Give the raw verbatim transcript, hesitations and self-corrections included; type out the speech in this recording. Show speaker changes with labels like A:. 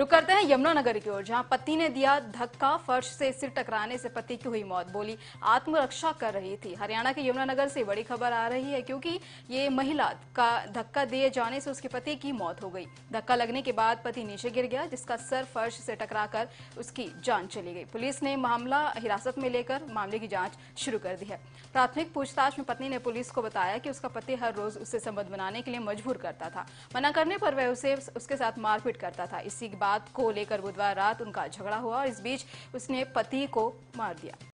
A: रुक करते हैं यमुनानगर की ओर, जहां पति ने दिया धक्का, फर्श से सिर टकराने से पति की हुई मौत। बोली आत्मरक्षा कर रही थी। हरियाणा के यमुनानगर से बड़ी खबर आ रही है, क्योंकि ये महिला का धक्का दिए जाने से उसके पति की मौत हो गई। धक्का लगने के बाद पति नीचे गिर गया, जिसका सर फर्श से टकराकर उसकी जान चली गई। पुलिस ने मामला हिरासत में लेकर मामले की जांच शुरू कर दी है। प्राथमिक पूछताछ में पत्नी ने पुलिस को बताया कि उसका पति हर रोज उससे संबंध बनाने के लिए मजबूर करता था। मना करने पर वह उसे उसके साथ मारपीट करता था। इसी बात को लेकर बुधवार रात उनका झगड़ा हुआ और इस बीच उसने पति को मार दिया।